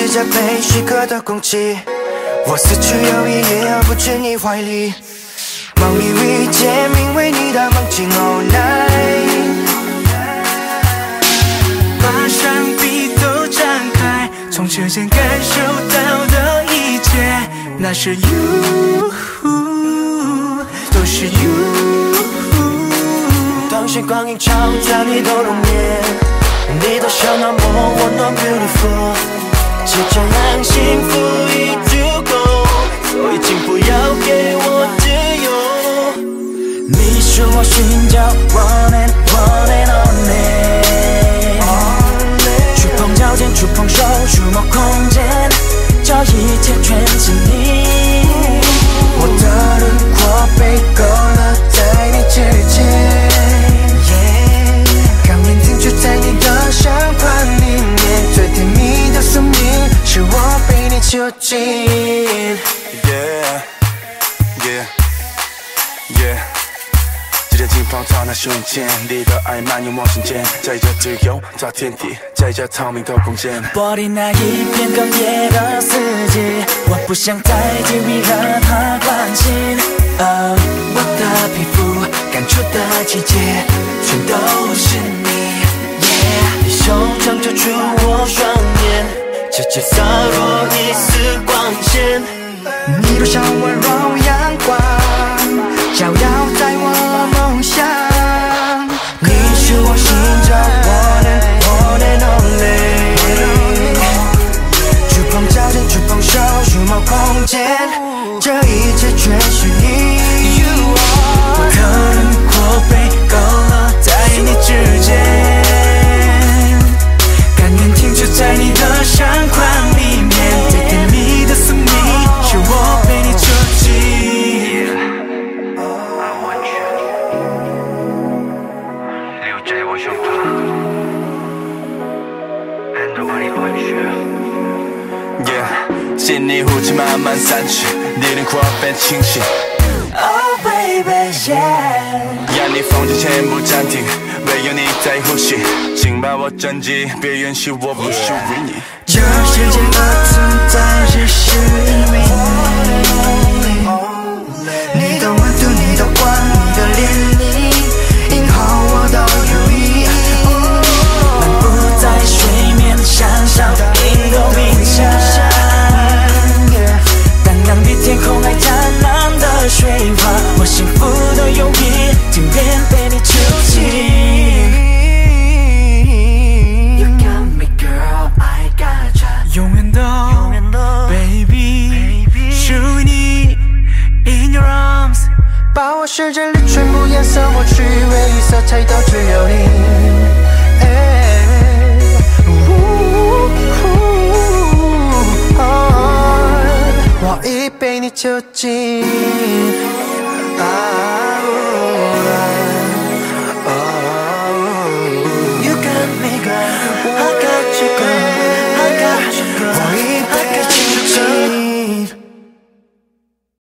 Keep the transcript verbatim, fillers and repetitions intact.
试着被许可的攻击，我死去又一夜而不至你怀里。梦里遇见名为你的梦境 all night， 把双臂都张开，从指尖感受到的一切，那是 you， 都是 you。 当时光阴照在你的容颜，你的笑那么温暖 beautiful， 就这样幸福已足够，所以请不要给我自由。你是我寻找 one and one and only， 触碰脚尖，触碰手，触摸空间，这一切全是你。我的轮廓被勾勒在你指尖，刚念停驻在你的相框里面，最甜蜜的宿命是我被你囚禁。 Yeah, yeah, yeah。这近方刹那瞬间，你的爱漫游我心间，在这自由找天地，在这透明的空间。 玻璃那一片哽咽的四季，我不想再继续让它关心。哦，我的皮肤感触的季节，全都是你。Yeah， 你手掌遮住我双眼，直接洒落一丝光线。你多像温柔阳光，照耀在我梦想。你是我心中 one and one and only， 触碰脚尖，触碰手，触摸空间，这一切全是你。我的轮廓被勾勒在你指尖，甘愿停驻在你的相框里面，最甜蜜的宿命是我被你囚禁。 Yeah， 心里雾气慢慢散去，你轮廓变清晰。 Oh baby yeah， 眼里风景全部暂停，唯有你在呼吸，请把我珍记，别允许我不属于你。 这世界的存在只是因为你，你的温度，你的光，你的怜悯，以后我都如意。漫步在水面，想象你的冥想，荡漾比天空还湛蓝的水花，我幸福的友谊，今天被你囚禁。You got me girl, I gotcha， 永远的 baby， 属于你 in your arms， 把我世界里全部颜色抹去，唯一色彩都只有你。我已被你囚禁。啊